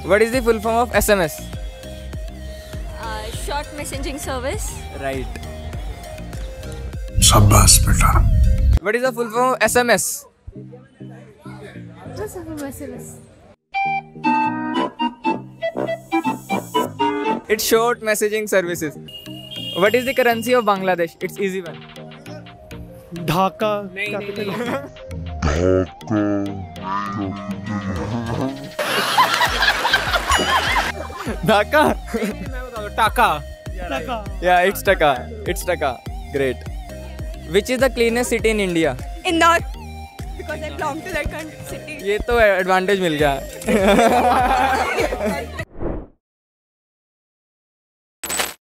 What is the full form of SMS? Short messaging service. Right. Shabash beta. What is the full form of SMS? What's the full SMS? It's short messaging services. What is the currency of Bangladesh? It's easy one. Dhaka. Dhaka? Taka. Yeah, it's Taka. It's Taka. Great. Which is the cleanest city in India? Indore. Because I belong to that city. ये तो advantage मिल गया.